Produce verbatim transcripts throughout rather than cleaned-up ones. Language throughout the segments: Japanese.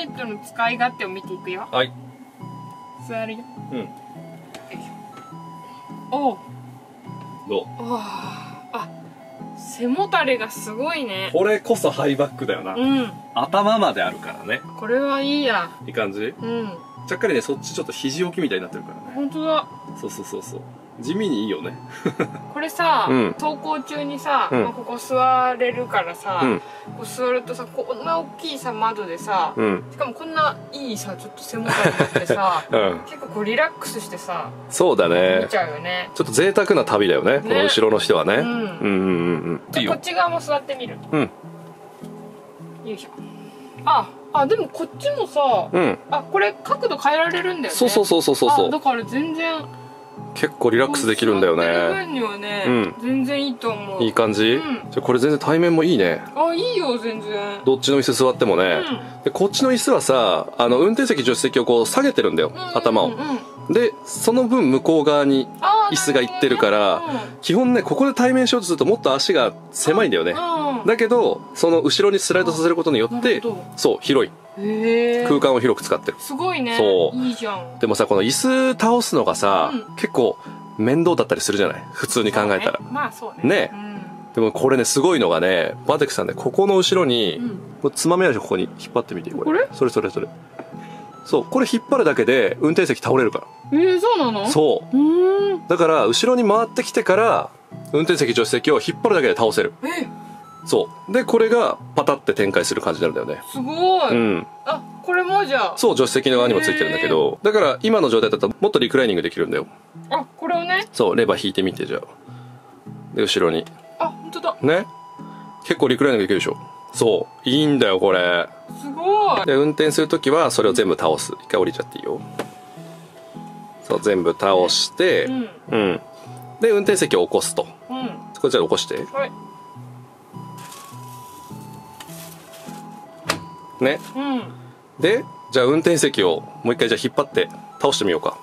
ネットの使い勝手を見ていくよ。 はい。 座るよ。 うん。 おう。 どう？ あ、背もたれがすごいね。 これこそハイバックだよな。 うん。 頭まであるからね。 これはいいや。 いい感じ？ うん。 ちゃっかりね、そっちちょっと肘置きみたいになってるからね。 ほんとだ。 そうそうそうそう。地味にいいよね。 これさ、 うん、 登校中にさ、 うん、 まあ、ここ座れるからさ、うん、こう座るとさ、こんな大きいさ窓でさ、うん、しかもこんないいさ、ちょっと背もたれになってさ、うん、結構こうリラックスしてさ、 そうだね、 見ちゃうよね。 ちょっと贅沢な旅だよね、ね、この後ろの人はね。うん、うんうんうん。 じゃあこっち側も座ってみる。 うん。 よいしょ。あ、あ、でもこっちもさ、うん、あ、これ角度変えられるんだよね。 そうそうそうそうそう。 だから全然。 結構リラックスできるんだよね。 座ってる分にはね、うん、全然いいと思う。 いい感じ？うん、じゃこれ全然対面もいいね。 あ、いいよ全然。 どっちの椅子座ってもね。うん、でこっちの椅子はさ、あの運転席助手席をこう下げてるんだよ、頭を。でその分向こう側に椅子が行ってるから、ね、うん、基本ねここで対面しようとするともっと足が狭いんだよね。うん、だけどその後ろにスライドさせることによってそう広い。空間を広く使ってる。 すごいね。 そういいじゃん。 でもさこの椅子倒すのがさ、うん、結構面倒だったりするじゃない、普通に考えたら。 ね、まあそうね。ね、 うん、でもこれねすごいのがね、バテクさんねここの後ろに、うん、これつまみ味ここに引っ張ってみてこれ。 これ？ それそれそれ。そうこれ引っ張るだけで運転席倒れるから。 えー、そうなの？ そう。うん。だから後ろに回ってきてから運転席助手席を引っ張るだけで倒せる。 え？ そうでこれがパタって展開する感じなんだよね。 すごい。うん。あ、これもじゃあそう助手席の側にもついてるんだけど、だから今の状態だともっとリクライニングできるんだよ。 あ、これをね。そうレバー引いてみて、じゃあで後ろに。 あ、本当だね、結構リクライニングできるでしょ。そういいんだよこれ。 すごい。 で運転する時はそれを全部倒す。一回降りちゃっていいよ。そう全部倒して、うん、うん、で運転席を起こすと。うん、こちら起こして。はい。ね、うん、でじゃあ運転席をもう一回じゃあ引っ張って倒してみようか。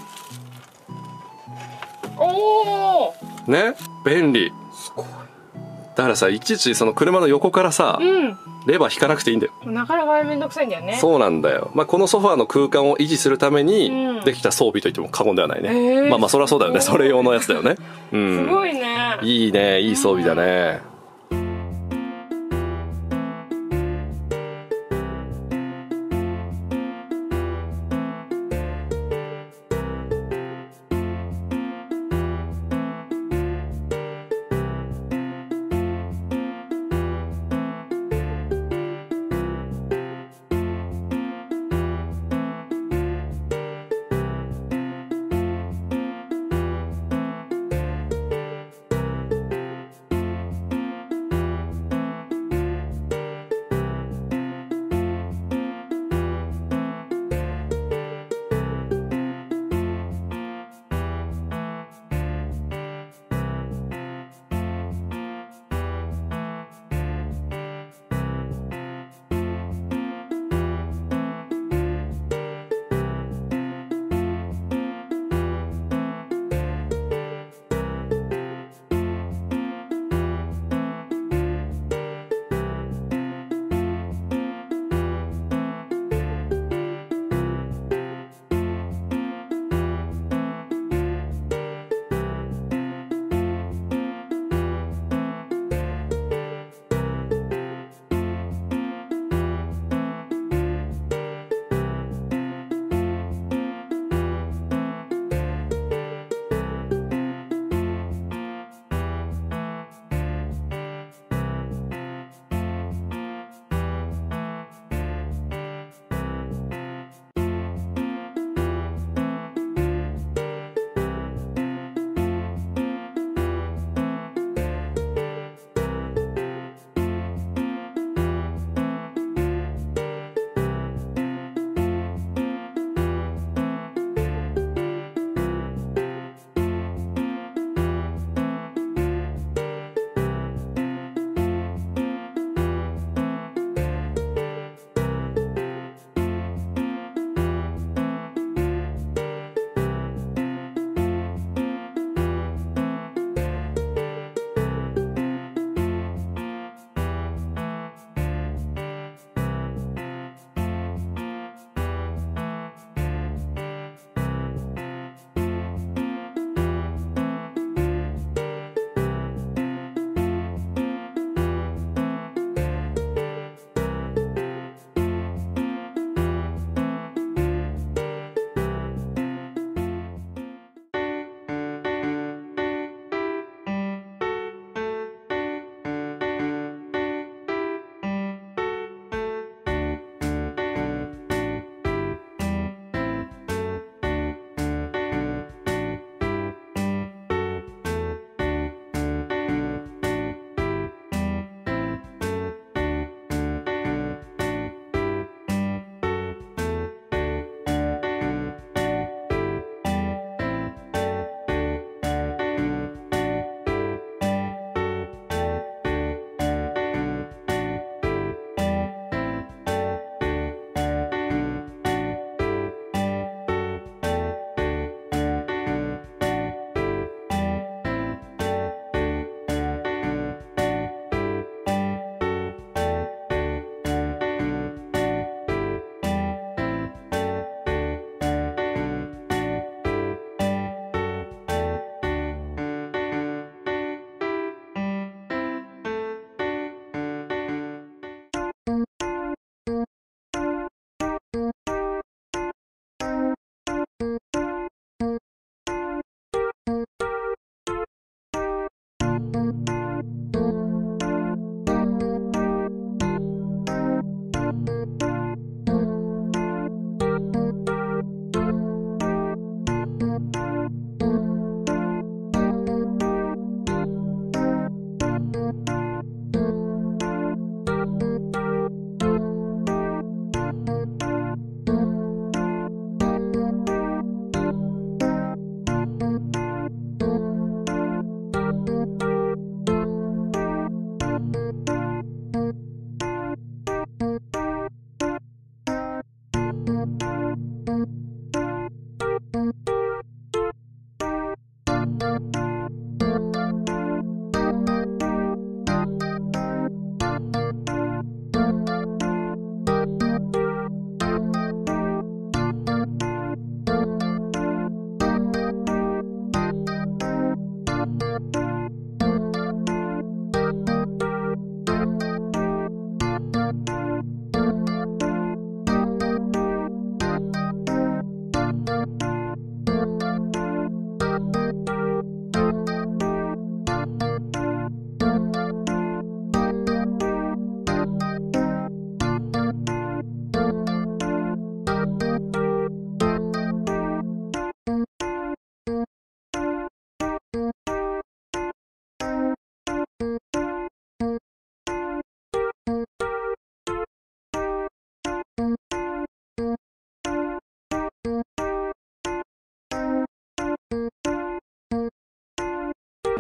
おおね、便利。 すごい。 だからさいちいちその車の横からさ、うん、レバー引かなくていいんだよ。 なかなかめんどくさいんだよね。 そうなんだよ、まあ、このソファーの空間を維持するためにできた装備といっても過言ではないね、うん、まあまあそりゃそうだよね、それ用のやつだよね、うん、 すごいね。 いいね、いい装備だね、うん。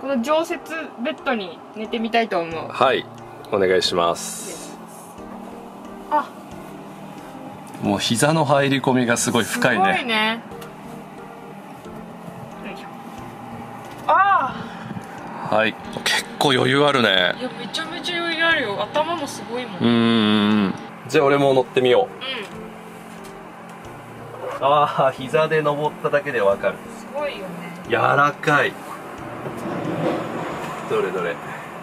この常設ベッドに寝てみたいと思う。 はい、お願いします。 あ、 もう膝の入り込みがすごい深いね。 すごいね。ああ、はい、結構余裕あるね。 いや、めちゃめちゃ余裕あるよ。頭もすごいもん。 うーん、じゃあ俺も乗ってみよう。うん、ああ、膝で登っただけでわかる。 すごいよね。 柔らかい。どれどれ。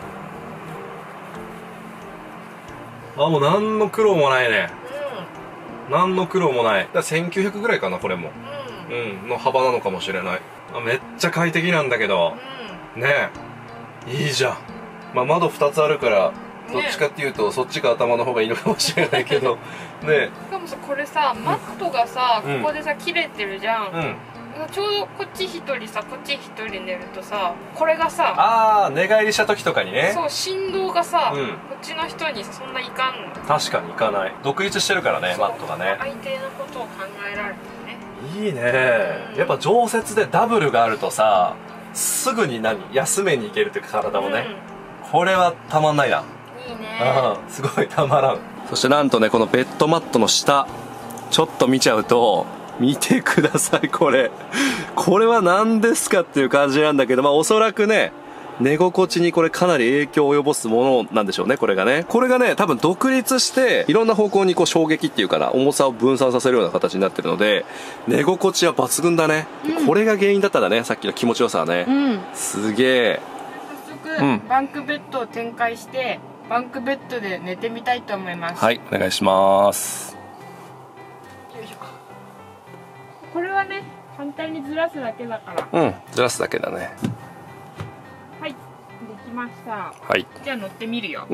あ、もう何の苦労もないね。うん、何の苦労もない。だからせんきゅうひゃくぐらいかな、これも。うん、うん、の幅なのかもしれない。あ、めっちゃ快適なんだけど、うん、ねえ、いいじゃん。まあ窓ふたつあるからどっちかっていうと、ね、そっちが頭の方がいいのかもしれないけどね。しかもさ、これさ、マットがさ、うん、ここでさ切れてるじゃん、うん、ちょうどこっち一人さ、こっち一人寝るとさ、これがさ、 ああ、寝返りした時とかにね、 そう、振動がさ、うん、こっちの人にそんないかんの。 確かにいかない。独立してるからね、マットがね。 相手のことを考えられてね。 いいね、うん、やっぱ常設でダブルがあるとさ、すぐに何休めに行けるっていうか、体もね、うん、これはたまんないな。 いいね。 ああ、すごいたまらん。そしてなんとね、このベッドマットの下ちょっと見ちゃうと、見てください、これこれは何ですかっていう感じなんだけど、まあおそらくね、寝心地にこれかなり影響を及ぼすものなんでしょうね、これがね。これがね、多分独立していろんな方向にこう衝撃っていうかな、重さを分散させるような形になってるので、寝心地は抜群だね、うん、これが原因だったんだね、さっきの気持ちよさはね、うん、すげえ。 早速、うん、バンクベッドを展開してバンクベッドで寝てみたいと思います。 はい、お願いします。 よいしょ。これはね、反対にずらすだけだから。 うん、ずらすだけだね。 はい、できました。 はい、 じゃあ乗ってみるよ。 うん、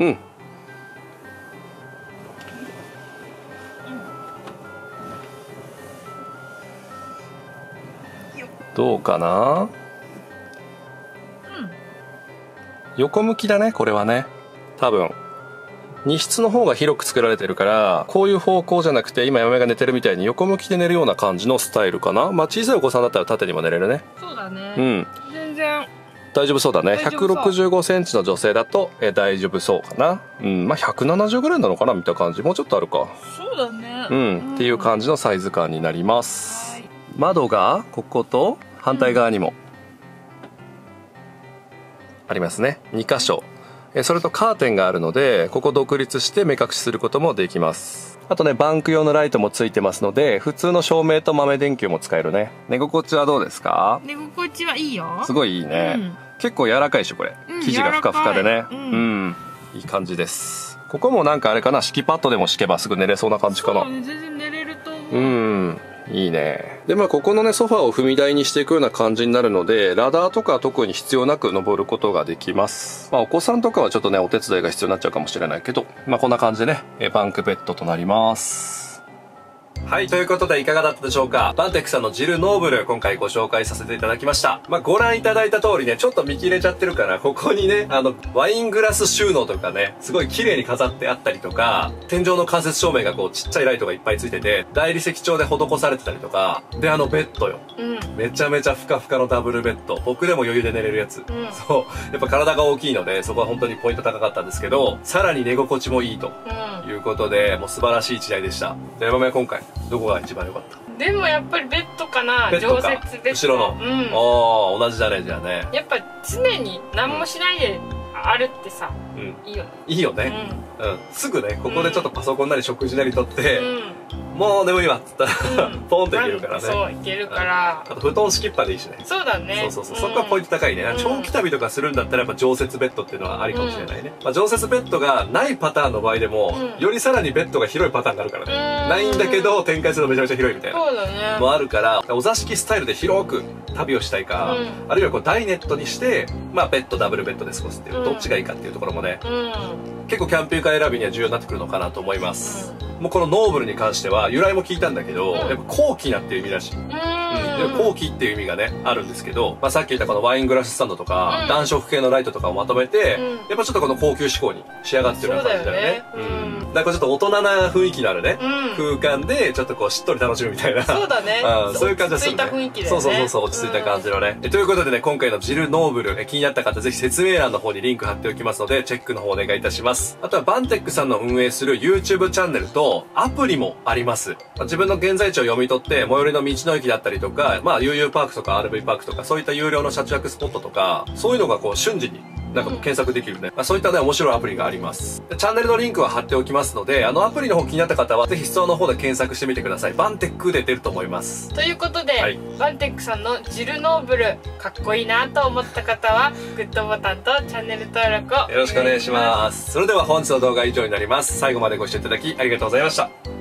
どうかな。うん、横向きだね、これはね。多分荷室の方が広く作られてるから、こういう方向じゃなくて、今嫁が寝てるみたいに横向きで寝るような感じのスタイルかな。まあ小さいお子さんだったら縦にも寝れるね。 そうだね、 うん、 全然大丈夫そうだね。ひゃくろくじゅうごセンチの女性だとえ大丈夫そうかな。うん、まあひゃくななじゅうぐらいなのかな、見た感じ。もうちょっとあるか。 そうだね、 うん、うん、っていう感じのサイズ感になります。はい、窓がここと反対側にもありますね、に箇所。それとカーテンがあるので、ここ独立して目隠しすることもできます。あとね、バンク用のライトもついてますので、普通の照明と豆電球も使えるね。寝心地はどうですか？ 寝心地はいいよ。 すごいいいね、うん、結構柔らかいでしょこれ、うん、生地がふかふかでね、うん、うん、いい感じです。ここもなんかあれかな、敷きパッドでも敷けばすぐ寝れそうな感じかな。 そうね、全然寝れると思う。 うん、いいね。でまあここのね、ソファーを踏み台にしていくような感じになるので、ラダーとか特に必要なく登ることができます。まあお子さんとかはちょっとね、お手伝いが必要になっちゃうかもしれないけど、まあこんな感じでね、バンクベッドとなります。はい、ということでいかがだったでしょうか。バンテックさんのジルノーブル、今回ご紹介させていただきました。まあご覧いただいた通りね、ちょっと見切れちゃってるから、ここにね、あのワイングラス収納とかね、すごい綺麗に飾ってあったりとか、天井の間接照明がこうちっちゃいライトがいっぱいついてて、大理石調で施されてたりとかで、あのベッドよ、うん、めちゃめちゃふかふかのダブルベッド、僕でも余裕で寝れるやつ、うん、そうやっぱ体が大きいので、そこは本当にポイント高かったんですけど、さらに寝心地もいいということで、もう素晴らしい一台でした。で、山目今回どこが一番良かった？ でもやっぱりベッドかな。常設ベッド、 後ろの、うん、ああ同じだね。じゃあね、やっぱ常に何もしないであるってさ、うん、いいよね。 いいよね、うん、うん、すぐね、ここでちょっとパソコンなり食事なりとって、うん、もう眠いわっつったら、うん、ポンっていけるからね。 そういけるから、 あと布団敷きっぱでいいしね。 そうだね。 そうそうそう、うん、そこはポイント高いね。長期旅とかするんだったらやっぱ常設ベッドっていうのはありかもしれないね、うん、まあ、常設ベッドがないパターンの場合でも、うん、よりさらにベッドが広いパターンがあるからね、うん、ないんだけど展開するとめちゃめちゃ広いみたいな、 そうだね、 もあるから、お座敷スタイルで広く旅をしたいか、うん、あるいはこうダイネットにしてまあベッドダブルベッドで過ごすっていう、うん、どっちがいいかっていうところもね、うん、結構キャンピングカー選びには重要になってくるのかなと思います、うん。 もうこのノーブルに関しては由来も聞いたんだけど、うん、やっぱ高貴なっていう意味らしい。うん、高貴っていう意味がねあるんですけど、まあ、さっき言ったこのワイングラススタンドとか、うん、暖色系のライトとかをまとめて、うん、やっぱちょっとこの高級志向に仕上がってるような感じだよね。そうだよね。うん、なんかちょっと大人な雰囲気のあるね、うん、空間でちょっとこうしっとり楽しむみたいな。そうだね。うん、そういう感じでするね。落ち着いた雰囲気だよね。そうそうそう、落ち着いた感じのね。うん、ということでね、今回のジルノーブル、気になった方ぜひ説明欄の方にリンク貼っておきますので、チェックの方お願いいたします。あとはバンテックさんの運営する YouTube チャンネルとアプリもあります。自分の現在地を読み取って、最寄りの道の駅だったりとか、まあ ユーユー パークとか アールブイ パークとか、そういった有料の車中スポットとか、そういうのがこう瞬時になんか検索できるね、まあ、そういったね面白いアプリがあります。チャンネルのリンクは貼っておきますので、あのアプリの方気になった方はぜひストアの方で検索してみてください。バンテックで出ると思います。 ということで、はい、バンテックさんのジルノーブルかっこいいなと思った方はグッドボタンとチャンネル登録をよろしくお願いします。それでは本日の動画は以上になります。最後までご視聴いただきありがとうございました。